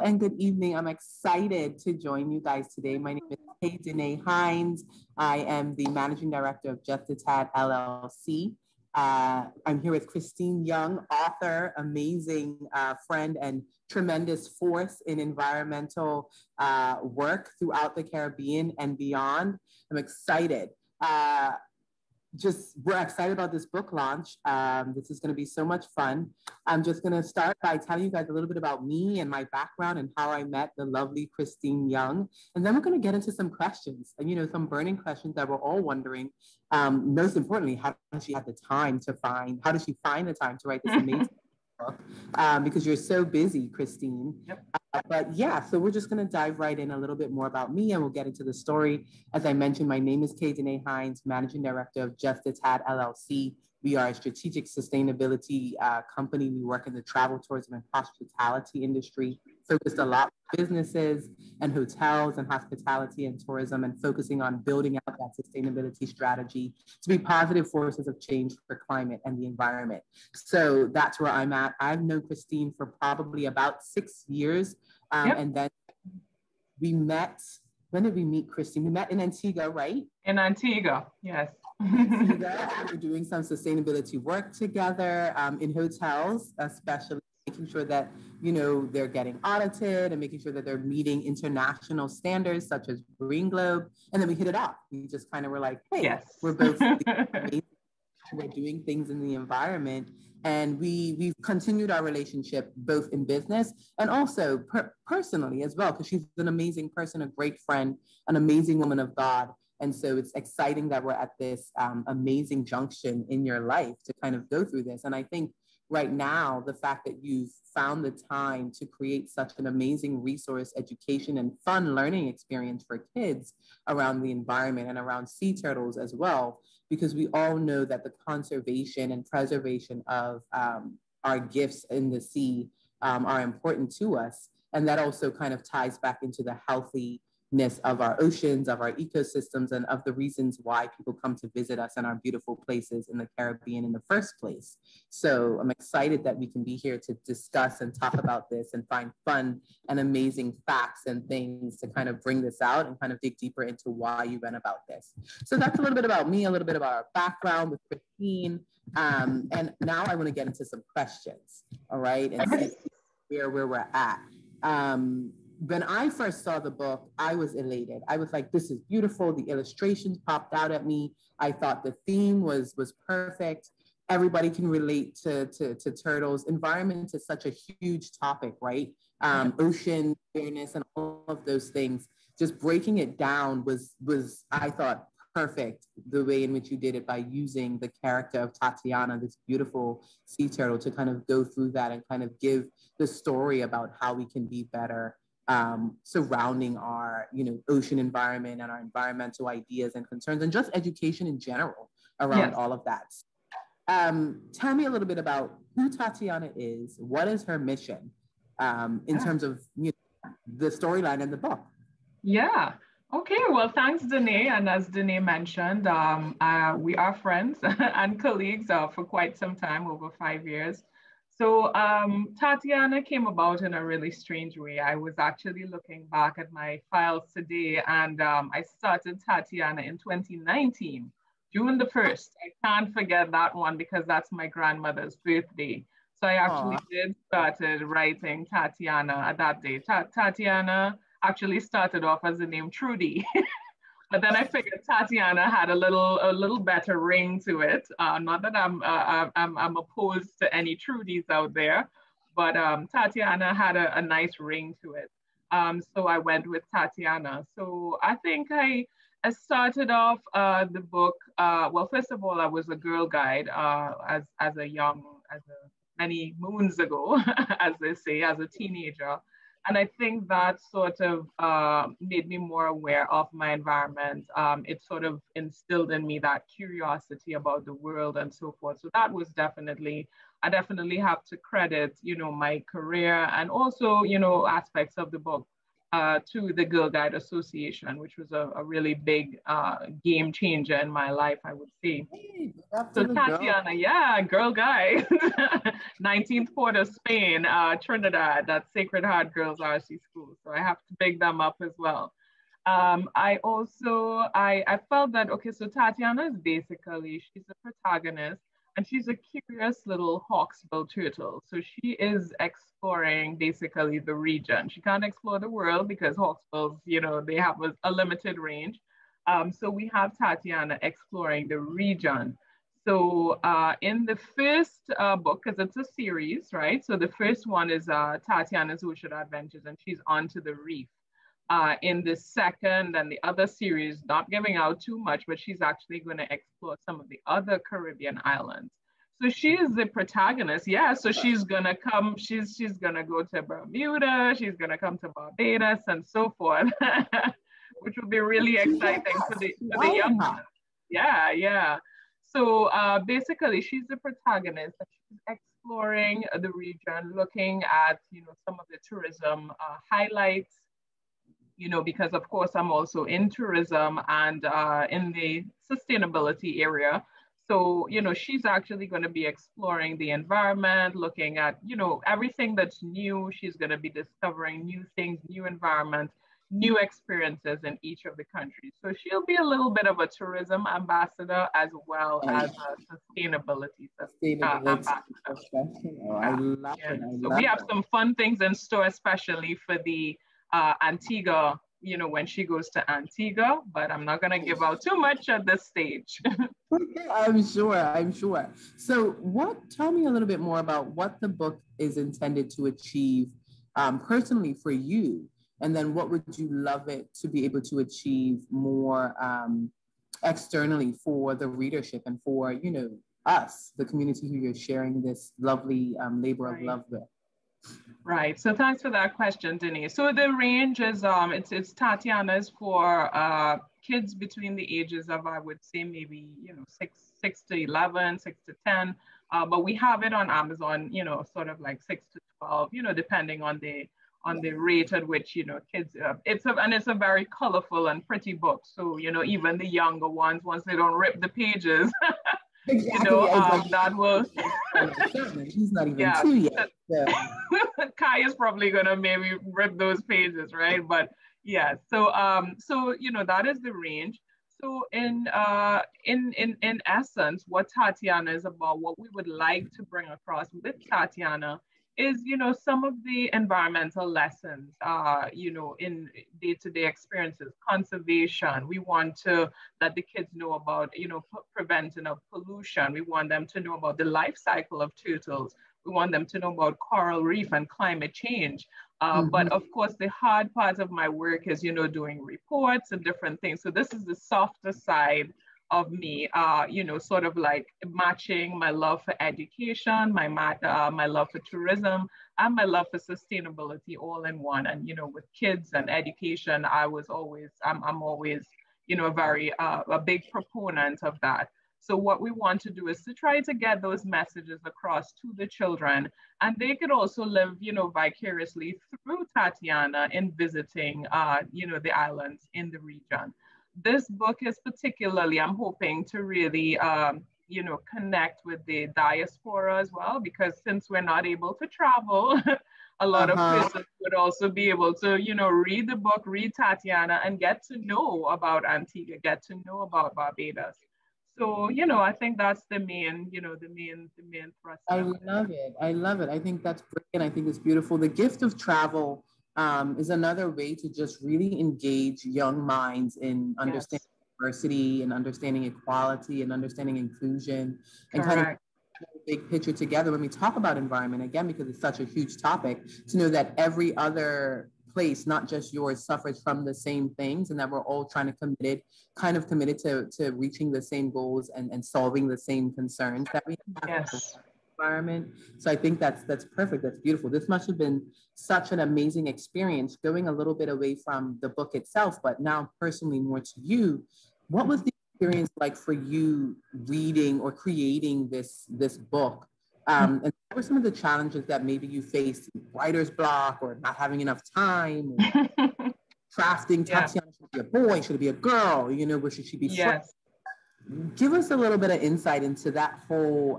and good evening. I'm excited to join you guys today. My name is Kay Danae Hines. I am the Managing Director of Just a Tad LLC. I'm here with Christine Young, author, amazing friend, and tremendous force in environmental work throughout the Caribbean and beyond. I'm excited. We're excited about this book launch. This is going to be so much fun. I'm just going to start by telling you guys a little bit about me and my background and how I met the lovely Christine Young. And then we're going to get into some questions and, some burning questions that we're all wondering. Most importantly, how does she have the time to how does she find the time to write this amazing book? Because you're so busy, Christine. Yep. But yeah, so we're just going to dive right in a little bit more about me and we'll get into the story. As I mentioned, my name is Kay Danae Hines, Managing Director of Just a Tad LLC. We are a strategic sustainability company. We work in the travel, tourism, and hospitality industry, focused a lot on businesses and hotels and hospitality and tourism, and focusing on building out that sustainability strategy to be positive forces of change for climate and the environment. So that's where I'm at. I've known Christine for probably about 6 years. Yep. And then we met, when did we meet, Christine? We met in Antigua, right? In Antigua, yes. We're doing some sustainability work together in hotels, especially making sure that, they're getting audited and making sure that they're meeting international standards such as Green Globe. And then we hit it off. We just kind of were like, hey, yes. We're both we're doing things in the environment. And we've continued our relationship both in business and also personally as well, because she's an amazing person, a great friend, an amazing woman of God. And so it's exciting that we're at this amazing junction in your life to kind of go through this. And I think right now, the fact that you've found the time to create such an amazing resource, education, and fun learning experience for kids around the environment and around sea turtles as well, because we all know that the conservation and preservation of our gifts in the sea are important to us. And that also kind of ties back into the healthiness of our oceans, of our ecosystems, and of the reasons why people come to visit us and our beautiful places in the Caribbean in the first place. So I'm excited that we can be here to discuss and talk about this and find fun and amazing facts and things to kind of bring this out and kind of dig deeper into why you went about this. So that's a little bit about me, a little bit about our background with Christine. And now I want to get into some questions, all right? And see where we're at. When I first saw the book, I was elated. I was like, this is beautiful. The illustrations popped out at me. I thought the theme was perfect. Everybody can relate to turtles. Environment is such a huge topic, right? Ocean awareness and all of those things. Just breaking it down was I thought, perfect, the way in which you did it by using the character of Tatiana, this beautiful sea turtle, to kind of go through that and kind of give the story about how we can be better surrounding our, ocean environment and our environmental ideas and concerns, and just education in general around all of that. Tell me a little bit about who Tatiana is. What is her mission in terms of the storyline in the book? Yeah. Okay. Well, thanks, Danae. And as Danae mentioned, we are friends and colleagues for quite some time, over 5 years. So Tatiana came about in a really strange way. I was actually looking back at my files today, and I started Tatiana in 2019, June the 1st. I can't forget that one because that's my grandmother's birthday. So I actually started writing Tatiana at that day. Tatiana actually started off as the name Trudy. But then I figured Tatiana had a little better ring to it. Not that I'm opposed to any Trudys out there, but Tatiana had a nice ring to it. So I went with Tatiana. So I think I started off the book. Well, first of all, I was a girl guide many moons ago, as they say, as a teenager. And I think that sort of made me more aware of my environment. It sort of instilled in me that curiosity about the world and so forth. So that was I definitely have to credit, my career and also, aspects of the book to the Girl Guide Association, which was a really big game changer in my life, I would say. Hey, So Tatiana, yeah, Girl Guide, 19th Port of Spain, Trinidad, that's Sacred Heart Girls RC School. So I have to big them up as well. I also, I felt that, okay, so Tatiana is basically, she's a protagonist and she's a curious little hawksbill turtle. So she is exploring basically the region. She can't explore the world because hawksbills, you know, they have a limited range. So we have Tatiana exploring the region. So in the first book, because it's a series, right? So the first one is Tatiana's Ocean Adventures, and she's onto the reef. In the second and the other series, not giving out too much, but she's actually going to explore some of the other Caribbean islands. So she is the protagonist, yeah. So she's gonna come. She's gonna go to Bermuda. She's gonna come to Barbados and so forth, which will be really exciting for the young ones. Yeah, yeah. So basically, she's the protagonist. She's exploring the region, looking at some of the tourism highlights. Because of course I'm also in tourism and in the sustainability area. So, she's actually going to be exploring the environment, looking at, everything that's new. She's going to be discovering new things, new environments, new experiences in each of the countries. So she'll be a little bit of a tourism ambassador as well as a sustainability ambassador. Oh, I love it. So we have some fun things in store, especially for the Antigua, when she goes to Antigua, but I'm not going to give out too much at this stage. I'm sure. So tell me a little bit more about what the book is intended to achieve personally for you, and then what would you love it to be able to achieve more externally for the readership and for, us, the community who you're sharing this lovely labor of love with. Right. So thanks for that question, Denise. So the range is it's Tatiana's for kids between the ages of, I would say, maybe 6 to 11, 6 to 10. But we have it on Amazon, sort of like 6 to 12, depending on the rate at which kids. It's a very colorful and pretty book. So even the younger ones, once they don't rip the pages. Exactly. That will. He's not even 2 yet. So. Kai is probably gonna maybe rip those pages, right? But yeah, so that is the range. So in essence, what Tatiana is about, what we would like to bring across with Tatiana is, some of the environmental lessons, in day-to-day experiences, conservation. We want to let the kids know about, preventing of pollution. We want them to know about the life cycle of turtles. We want them to know about coral reef and climate change. But of course, the hard part of my work is, doing reports and different things. So this is the softer side of me, sort of like matching my love for education, my love for tourism, and my love for sustainability all in one. And, with kids and education, I'm always, a big proponent of that. So what we want to do is to try to get those messages across to the children, and they could also live, vicariously through Tatiana in visiting, the islands in the region. This book is particularly, I'm hoping to really, connect with the diaspora as well, because since we're not able to travel, a lot of persons would also be able to, read the book, read Tatiana, and get to know about Antigua, get to know about Barbados. So, I think that's the main thrust. I love it. I think that's brilliant. I think it's beautiful. The gift of travel is another way to just really engage young minds in understanding diversity and understanding equality and understanding inclusion and kind of big picture together when we talk about environment, again, because it's such a huge topic, to know that every other place, not just yours, suffers from the same things, and that we're all committed to reaching the same goals and solving the same concerns that we have. Yes. Environment. So I think that's perfect. That's beautiful. This must have been such an amazing experience, going a little bit away from the book itself, but now personally more to you. What was the experience like for you reading or creating this book And what were some of the challenges that maybe you faced? Writer's block, or not having enough time, or crafting Tatiana? Should it be a boy? Should it be a girl? You know, where should she be? Yes. Give us a little bit of insight into that whole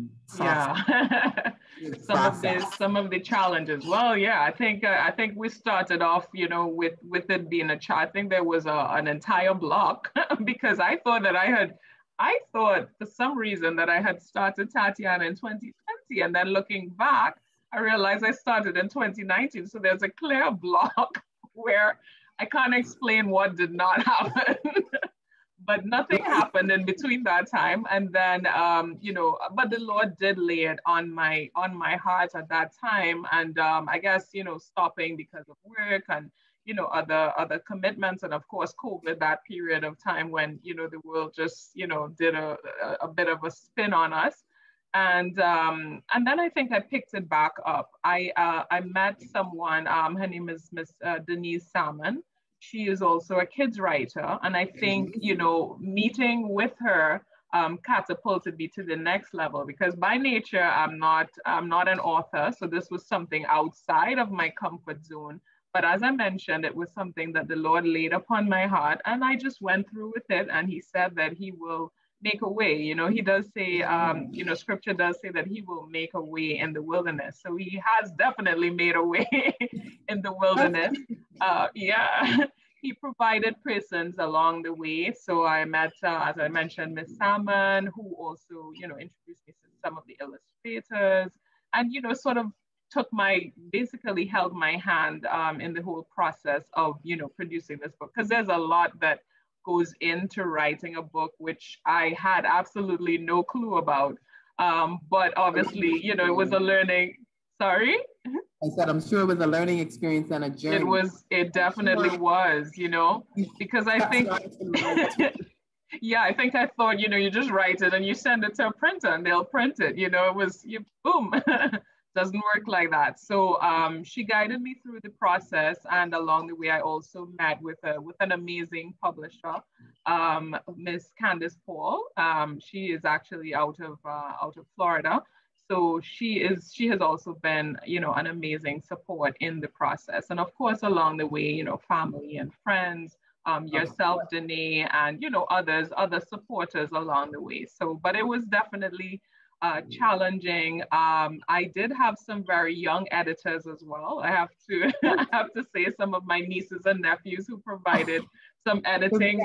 some of the challenges. Well, yeah, I think we started off, you know, with it being a child. I think there was an entire block because I thought for some reason that I had started Tatiana in 2020, and then looking back, I realized I started in 2019. So there's a clear block where I can't explain what did not happen. But nothing happened in between that time. And then, you know, but the Lord did lay it on my heart at that time. And I guess, you know, stopping because of work and, you know, other commitments. And of course, COVID, that period of time when, you know, the world just, you know, did a bit of a spin on us. And then I think I picked it back up. I met someone, her name is Miss Denise Salmon. She is also a kids writer. And I think, you know, meeting with her catapulted me to the next level, because by nature, I'm not an author. So this was something outside of my comfort zone. But as I mentioned, it was something that the Lord laid upon my heart, and I just went through with it. And he said that he will make a way. You know, he does say, you know, scripture does say that he will make a way in the wilderness. So he has definitely made a way in the wilderness. He provided persons along the way. So I met, as I mentioned, Miss Salmon, who also, you know, introduced me to some of the illustrators, and, you know, sort of basically held my hand in the whole process of, you know, producing this book, because there's a lot that goes into writing a book, which I had absolutely no clue about. But obviously, you know, it was a learning, sorry? I said, I'm sure it was a learning experience and a journey. It definitely was, you know, because I think, yeah, I think I thought, you know, you just write it and you send it to a printer and they'll print it, you know, boom, doesn't work like that. So she guided me through the process, and along the way, I also met with an amazing publisher, Miss Candice Paul. She is actually out of Florida. So she has also been, you know, an amazing support in the process. And of course, along the way, you know, family and friends, yourself, Danae, and, you know, other supporters along the way. So, but it was definitely challenging. I did have some very young editors as well. I have to say, some of my nieces and nephews who provided some editing,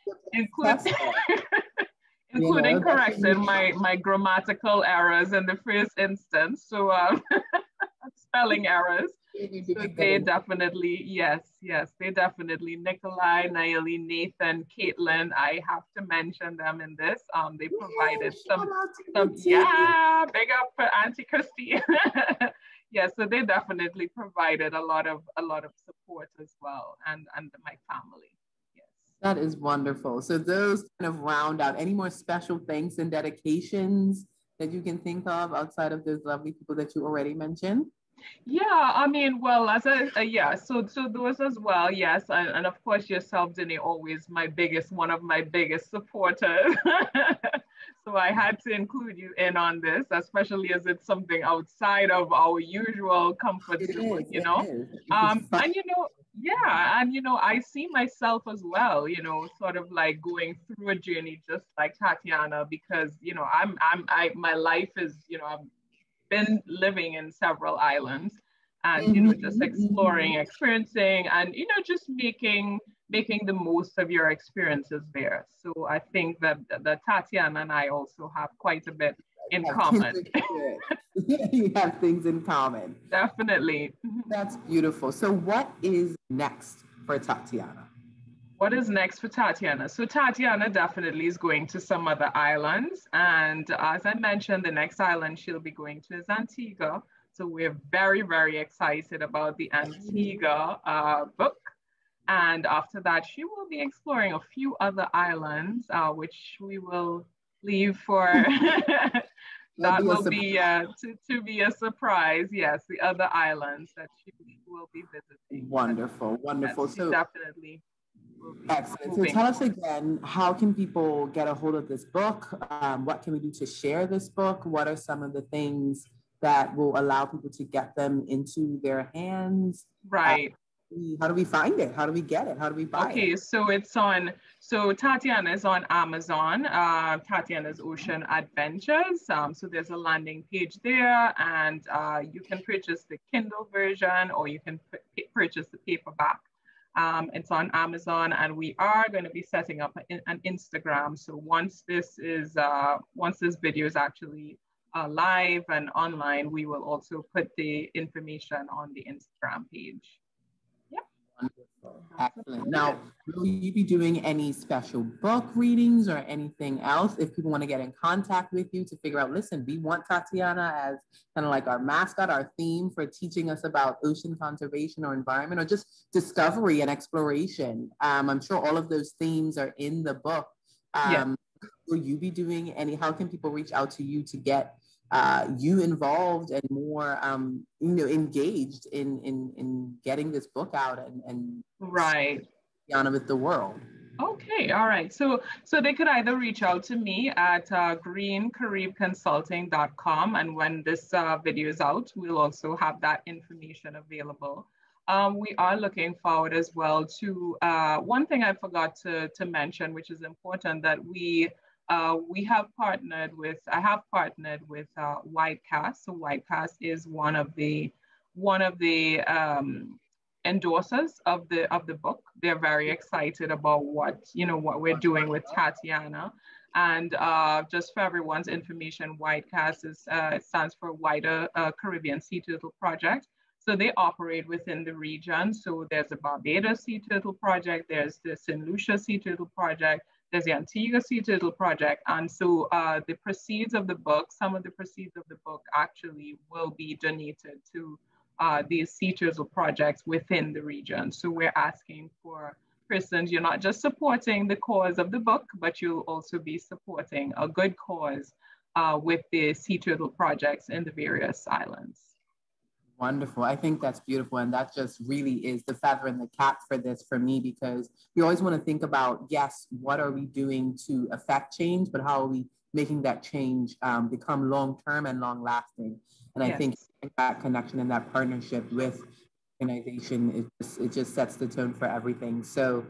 including correcting my grammatical errors in the first instance. So spelling errors. So they definitely, yes, they definitely, Nikolai, Naomi, Nathan, Caitlin, I have to mention them in this. They provided some big up for Auntie Christy. Yeah, so they definitely provided a lot of support as well, and my family. That is wonderful. So those kind of round out. Any more special thanks and dedications that you can think of outside of those lovely people that you already mentioned? Yeah, I mean, well, so those as well, yes, and of course yourself, Danae, always one of my biggest supporters. So I had to include you in on this, especially as it's something outside of our usual comfort zone, you know. And you know, yeah, and you know, I see myself as well, you know, sort of like going through a journey just like Tatiana, because you know, my life is, you know, I've been living in several islands, and you know, just exploring, experiencing, and you know, just making the most of your experiences there. So I think that Tatiana and I also have quite a bit in common. You have things in common. Definitely. That's beautiful. So what is next for Tatiana? What is next for Tatiana? So Tatiana definitely is going to some other islands. And as I mentioned, the next island she'll be going to is Antigua. So we're very, very excited about the Antigua book. And after that, she will be exploring a few other islands, which we will leave for, that will be to be a surprise. Yes, the other islands that she will be visiting. Wonderful, wonderful. So definitely. Excellent. So moving. tell us again, how can people get a hold of this book? What can we do to share this book? What are some of the things that will allow people to get them into their hands? Right. How do we find it? How do we get it? How do we buy it? Okay, so so Tatiana is on Amazon, Tatiana's Ocean Adventures. So there's a landing page there, and you can purchase the Kindle version, or you can purchase the paperback. It's on Amazon, and we are going to be setting up an Instagram. So once this video is actually live and online, we will also put the information on the Instagram page. Wonderful. Excellent. Now, will you be doing any special book readings or anything else if people want to get in contact with you to figure out, listen, we want Tatiana as kind of like our mascot, our theme for teaching us about ocean conservation or environment or just discovery and exploration. I'm sure all of those themes are in the book. Will you be doing how can people reach out to you to get you involved and more engaged in getting this book out and right on with the world? Okay, all right. So they could either reach out to me at greencaribconsulting.com, and when this video is out, we'll also have that information available. We are looking forward as well to one thing I forgot to mention, which is important, that I have partnered with Whitecast. So Whitecast is one of the endorsers of the book. They're very excited about what we're doing with Tatiana. And just for everyone's information, Whitecast stands for Wider Caribbean Sea Turtle Project. So they operate within the region. So there's the Barbados Sea Turtle Project, there's the St. Lucia Sea Turtle Project, there's the Antigua Sea Turtle Project. And so the proceeds of the book, some of the proceeds of the book actually will be donated to these sea turtle projects within the region. So we're asking for persons, you're not just supporting the cause of the book, but you'll also be supporting a good cause with the sea turtle projects in the various islands. Wonderful. I think that's beautiful. And that just really is the feather in the cap for this for me, because we always want to think about, yes, what are we doing to affect change, but how are we making that change become long-term and long-lasting? And yes. I think that connection and that partnership with organization, it just sets the tone for everything. So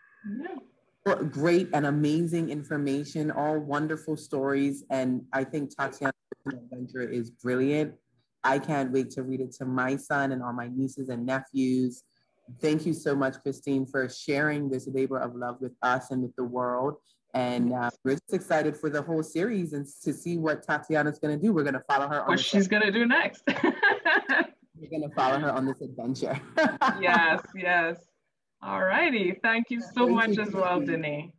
great and amazing information, all wonderful stories. And I think Tatiana's adventure is brilliant. I can't wait to read it to my son and all my nieces and nephews. Thank you so much, Christine, for sharing this labor of love with us and with the world. And we're just excited for the whole series and to see what Tatiana's going to do. We're going to follow her on what she's going to do next. We're going to follow her on this adventure. Yes. All righty. Thank you so much as well, Danae.